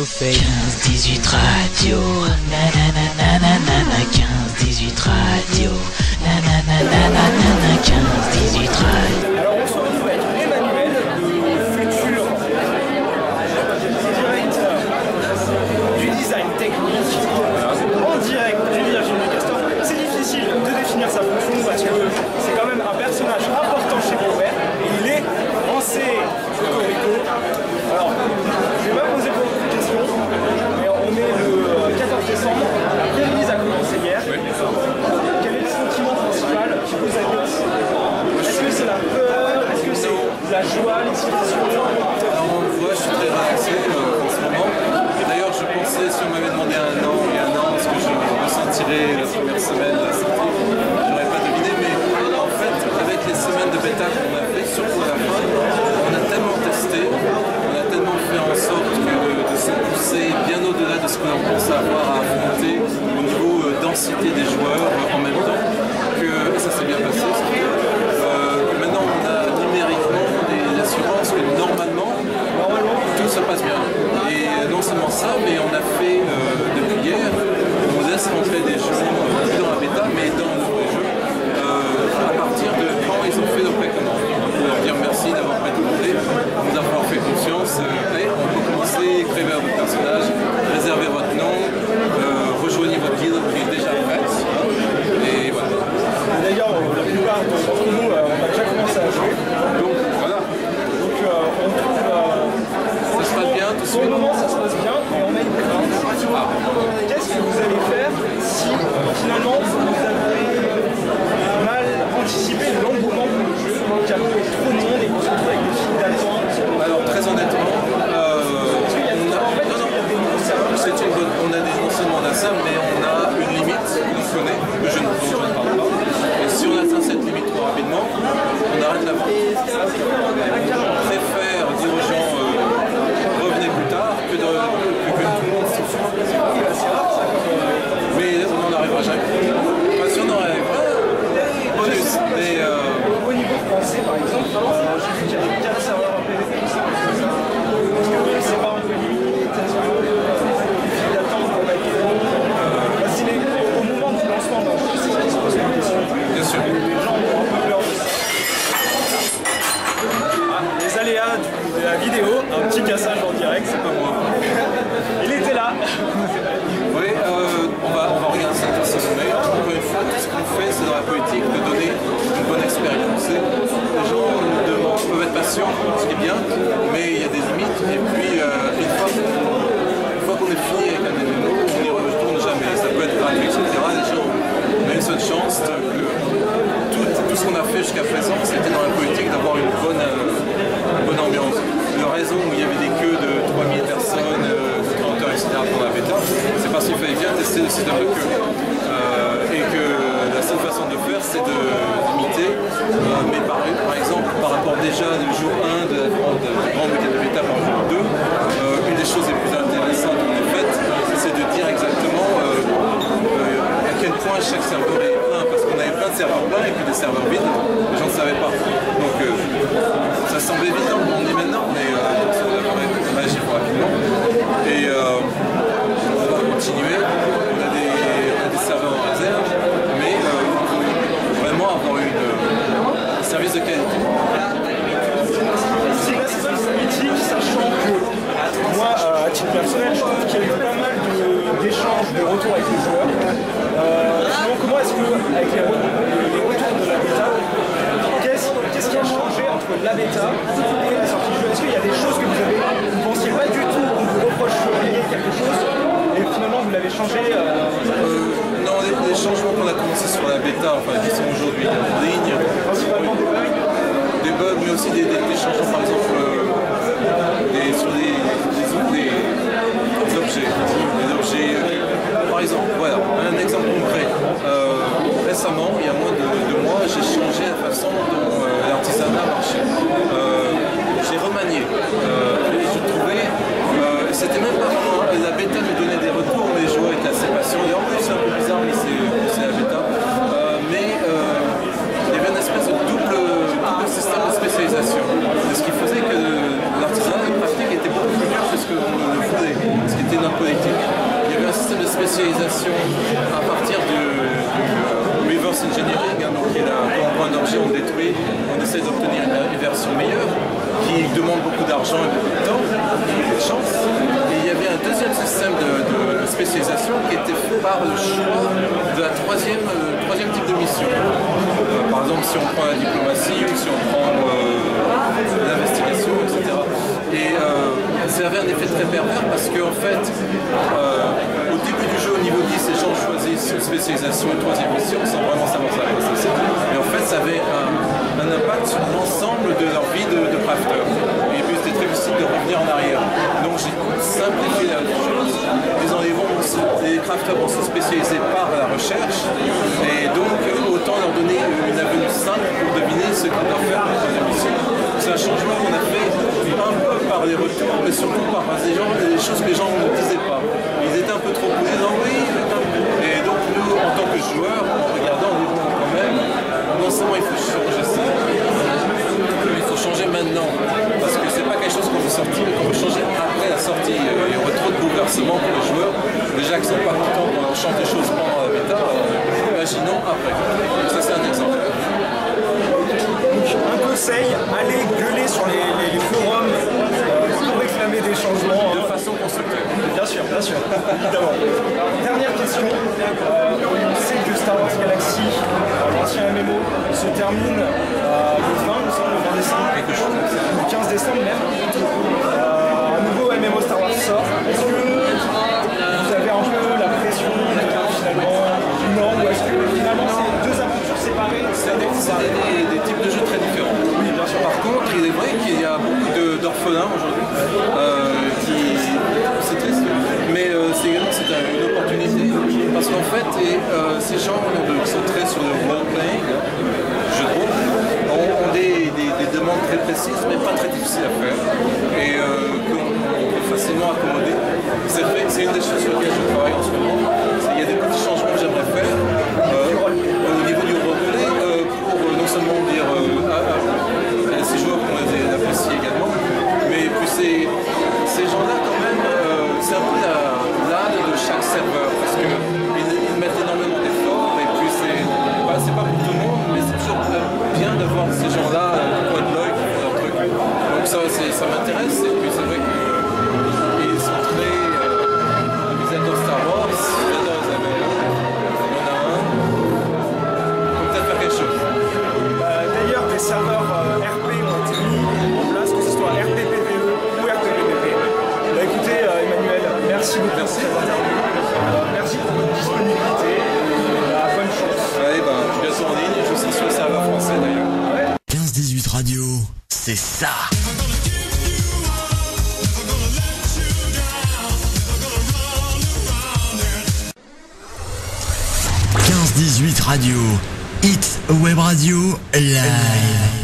chauffer. 15-18 radio, nananana, 15-18 radio, nananana, 15-18 radio. Alors on se retrouve avec Emmanuel, le futur directeur du design technique en direct du Virginie Castor. C'est difficile de définir sa fonction parce que c'est quand même un personnage important chez Power et il est en C. Alors, je vais pas poser beaucoup de questions, mais on est le 14 décembre, la pré-release a commencé hier. Oui. Quel est le sentiment principal qui vous habite? Est-ce que c'est la peur? Est-ce que c'est la joie, l'excitation? Moi, je suis très relaxé en ce moment. Et d'ailleurs, je pensais, si on m'avait demandé il y a un an, ce que je ressentirais la première semaine de la sortie, j'aurais pas deviné, mais en fait, avec les semaines de bêta qu'on a fait, surtout à la fin, on a tellement testé, on a tellement fait en sorte de se pousser bien au-delà de ce que l'on pense avoir à affronter au niveau densité des joueurs en même temps, que ça s'est bien passé. Maintenant, on a numériquement l'assurance que normalement, tout se passe bien. Et non seulement ça, mais on a fait depuis hier, on nous laisse rentrer des jeux dans la bêta, mais dans le vrai jeu, à partir de quand ils ont fait nos précommandes. On leur dire merci d'avoir précommandé, nous avoir fait confiance. Et on peut commencer, créer votre personnage, réserver votre nom, rejoignez votre guilde qui est déjà prête. Et voilà. D'ailleurs, la plupart d'entre nous, on a déjà commencé à jouer. Donc voilà. Donc on trouve... ça se passe bien tout de Pour suite. le moment, ça se passe bien, mais on a une crainte. Qu'est-ce que vous allez faire si finalement vous avez mal anticipé l'engouement pour le jeu, qu'il y a trop de monde et qu'on se retrouve avec des files d'attente? Alors très honnêtement, on a non seulement on a ça, mais on a une limite qu'on connaît, que je ne parle pas. Et si on atteint cette limite trop rapidement, on arrête la vente. On préfère dire aux gens revenez plus tard que tout le monde souffre. Mais on n'en arrivera jamais. Enfin, si on en arrivera, bonus. Mais, Au niveau français, par exemple, j'ai vu qu'il y avait 4 serveurs PVP. Est-ce que c'est pas un peu limite? Est-ce que les files d'attente vont être au moment du lancement d'un jeu, c'est ça qui se pose la question. bien sûr. Les gens ont un peu peur de ça. Les aléas de la vidéo, un petit cassage en direct, c'est pas moi. Il était là. Oui, on va regarder ça de façon. Mais encore une fois, tout ce qu'on fait, c'est dans la politique de donner une bonne expérience. Les gens peuvent être patients, ce qui est bien, mais il y a des limites. Et puis, une fois qu'on est fini avec un MMO, on n'y retourne jamais. Ça peut être gratuit, etc. Les gens ont une seule chance que tout ce qu'on a fait jusqu'à présent, c'était dans la politique d'avoir une bonne ambiance. La raison où il y avait des queues de 3000 personnes, 30 heures, etc. pendant la bêta, c'est parce qu'il fallait bien tester le système de queue. Et que la seule façon de le faire, c'est de limiter. Mais par exemple, par rapport déjà au jour 1 de la grande week-end de bêta par jour 2, une des choses les plus intéressantes qu'on ait faites, c'est de dire exactement à quel point chaque serveur est plein. Parce qu'on avait plein de serveurs pleins et puis des serveurs vides, les gens ne savaient pas. Donc ça semble évident pour on dit maintenant, mais ça va agir rapidement. Et on va continuer. On a des serveurs en réserve, mais on peut vraiment avoir un service de qualité. C'est la seule politique, sachant que moi, à titre personnel, je trouve qu'il y a eu pas mal d'échanges, de retours avec les joueurs. Sinon, comment est-ce que, avec les retours de la bêta, qu'est-ce qui a changé entre la bêta et la sortie du jeu? Est-ce qu'il y a des choses que vous ne pensiez pas du tout, on vous reprocheriez quelque chose, et finalement vous l'avez changé? Non, les changements qu'on a commencé sur la bêta, enfin qui sont aujourd'hui en ligne, Principalement des bugs. des bugs, mais aussi des changements, par exemple, sur des objets. Par exemple, voilà, un exemple concret. Récemment, il y a moins de mois, j'ai changé la façon dont l'artisanat marchait. J'ai remanié. Et je trouvais, c'était même pas vraiment, la bêta nous donnait des retours, les joueurs étaient assez passionnés. En plus, c'est un peu bizarre, mais c'est la bêta. Mais il y avait une espèce de double système de spécialisation. Ce qui faisait que l'artisanat de pratique était beaucoup plus dur que ce qu'on le voulait. politique. Il y avait un système de spécialisation à partir du reverse engineering, hein, donc qui est là, quand on prend un objet, on le détruit, on essaie d'obtenir une version meilleure, qui demande beaucoup d'argent et beaucoup de temps, beaucoup de chance. Et il y avait un deuxième système de spécialisation qui était fait par le choix de la troisième type de mission. Par exemple, si on prend la diplomatie ou si on prend l'investigation, etc. Et ça avait un effet très pervers parce qu'en fait, au début du jeu, au niveau 10, les gens choisissent une spécialisation, une troisième mission sans vraiment savoir ça va passer. Mais en fait, ça avait un impact sur l'ensemble de leur vie de crafter. Et puis c'était très difficile de revenir en arrière. Donc j'ai simplifié la chose. Les crafters vont se spécialiser par la recherche. Et donc, autant leur donner une avenue simple pour deviner ce qu'ils doivent faire pour la troisième mission. C'est un changement qu'on a fait un peu par les retours, mais surtout par des choses que les gens ne disaient pas. Ils étaient un peu trop prudents, oui. Et donc nous, en tant que joueurs, en regardant, on dit bon, quand même, non seulement il faut changer ça, mais il faut changer maintenant. Parce que c'est pas quelque chose qu'on veut sortir, mais qu'on veut changer après la sortie. Il y aurait trop de bouleversements pour les joueurs. Déjà qu'ils ne sont pas contents quand on change des choses pendant la bêta, imaginons après. Donc ça c'est un exemple. Un conseil, allez gueuler sur les forums pour réclamer des changements. De façon constructive. Bien sûr, évidemment. Dernière question. On sait que Star Wars Galaxy, l'ancien MMO, se termine le 20 décembre. Le 15 décembre même. Un nouveau MMO Star Wars sort. Est-ce que vous avez un peu la pression finalement? Non, ou est-ce que finalement c'est deux aventures séparées? C'est des types de jeux très différents. Oui, bien sûr. Par contre, il est vrai qu'il y a beaucoup d'orphelins aujourd'hui. C'est triste, mais c'est une opportunité parce qu'en fait, ces gens qui sont très sur le role-playing, jeux de rôle, ont des demandes très précises, mais pas très difficiles à faire et qu'on peut facilement accommoder. C'est une des choses sur lesquelles je travaille en ce moment. Il y a des petits changements que j'aimerais faire au niveau du roleplay pour non seulement dire à ces joueurs qu'on les apprécie également, mais puis ces gens-là quand même, c'est un peu l'âme de chaque serveur parce qu'ils mettent énormément d'efforts et puis c'est pas pour tout le monde, mais c'est toujours bien d'avoir ces gens-là au coin de l'œil qui font leur truc. Donc ça m'intéresse et puis c'est vrai qu'ils sont très ils adorent Star Wars, ils adorent les Américains, il y en a un, il faut peut-être faire quelque chose. D'ailleurs, des serveurs RP ont été mis en place, que ce soit RPPVE ou RPPVP. Écoutez, Emmanuel, merci beaucoup pour cette interview. Merci pour votre disponibilité et bonne chance. Ouais, je suis en ligne, je suis sur le serveur français d'ailleurs. 15-18 Radio, c'est ça. 15-18 Radio, It's Web Radio Live.